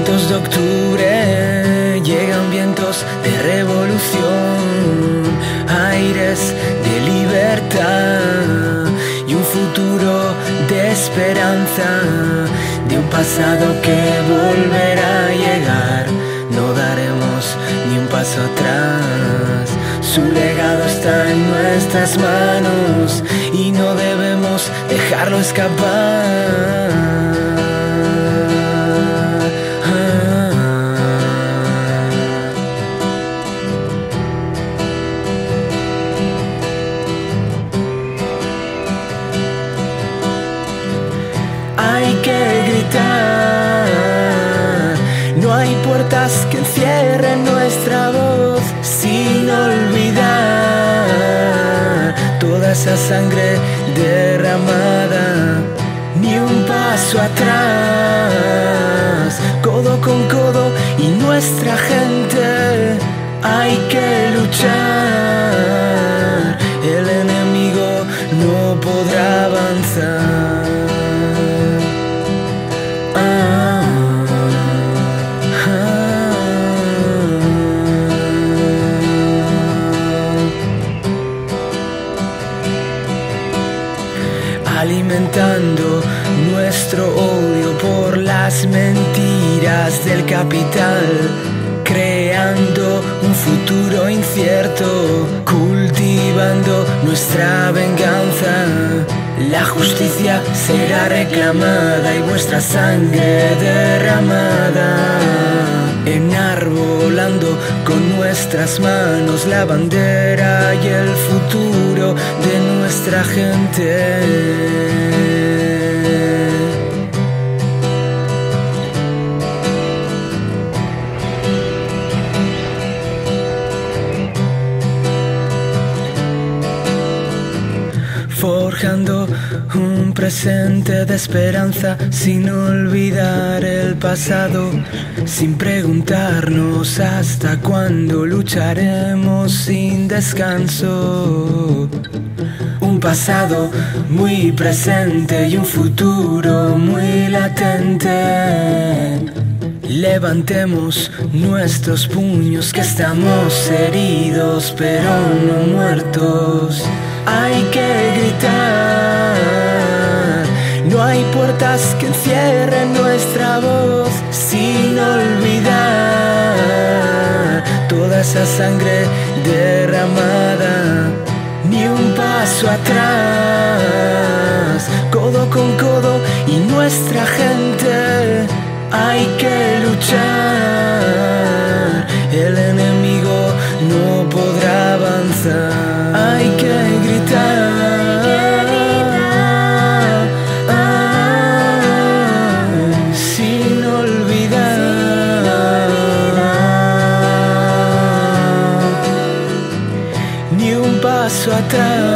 vientos de octubre, llegan vientos de revolución, aires de libertad y un futuro de esperanza, de un pasado que volverá a llegar. No daremos ni un paso atrás, su legado está en nuestras manos y no debemos dejarlo escapar. Hay que gritar, no hay puertas que encierren nuestra voz, sin olvidar toda esa sangre derramada, ni un paso atrás, codo con codo y nuestra gente. Hay que luchar, el enemigo no podrá avanzar. Alimentando nuestro odio por las mentiras del capital, creando un futuro incierto, cultivando nuestra venganza. La justicia será reclamada y vuestra sangre derramada, enarbolando con nuestras manos la bandera y el futuro de nuestra gente. Forjando un presente de esperanza, sin olvidar el pasado, sin preguntarnos hasta cuándo lucharemos sin descanso. Un pasado muy presente y un futuro muy latente. Levantemos nuestros puños, que estamos heridos pero no muertos. Hay que gritar, no hay puertas que encierren nuestra voz, sin olvidar toda esa sangre derramada, ni un paso atrás, codo con codo y nuestra gente. Hay que luchar, el enemigo no podrá avanzar. Hay que gritar, sin olvidar, ni un paso atrás.